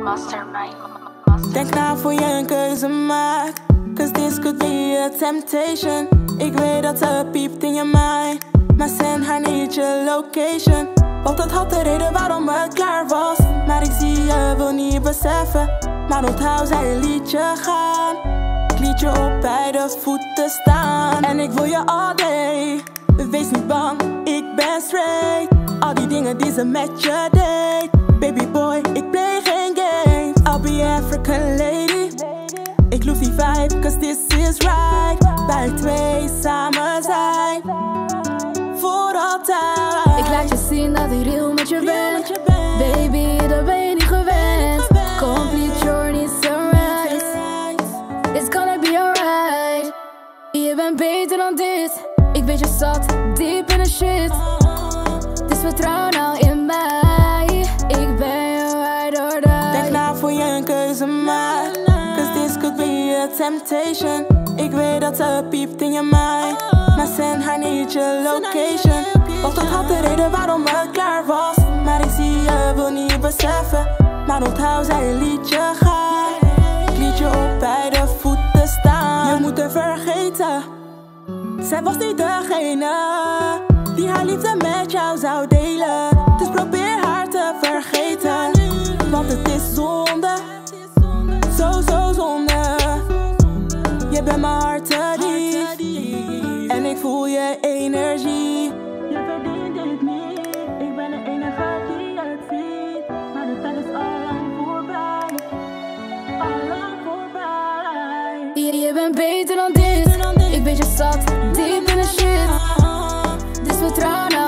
Denk na voor je een keuze maakt, cause this could be a temptation. Ik weet dat ze piept in je mind, maar zend haar niet je location. Want dat had de reden waarom het klaar was, maar ik zie je wil niet beseffen. Maar onthoud, zij liet je gaan. Ik liet je op beide voeten staan. En ik wil je all day, wees niet bang, ik ben straight. Al die dingen die ze met je deed. Baby boy, ik play geen games. I'll be African lady. Ik loef die vibe, cause this is right. Wij twee samen zijn, voor altijd. Ik laat je zien dat ik real met je ben. Baby, dat ben je niet gewend. Complete journey sunrise. It's gonna be alright. Je bent beter dan dit. Ik weet je zat, diep in de shit. Dus vertrouw nou in mij. Ik ben je ride or die. Denk na voor je een keuze maakt, cause this could be a temptation. Ik weet dat ze piept in je mind, maar zend haar niet je location. Want dat had de reden waarom het klaar was, maar ik zie je wil niet beseffen. Maar onthoud, zij liet je gaan. Ik liet je op beide voeten staan. Je moet er vergeten, zij was niet degene die haar liefde met jou zou delen. Dus probeer haar te vergeten, want het is zonde. Zo zonde. Je bent mijn hart te diep en ik voel je energie. Je verdient dit niet, ik ben de enige die het ziet. Maar de tijd is allang voorbij, allang voorbij. Je bent beter dan dit. Ik weet je zat, diep in de shit. Dus vertrouw nou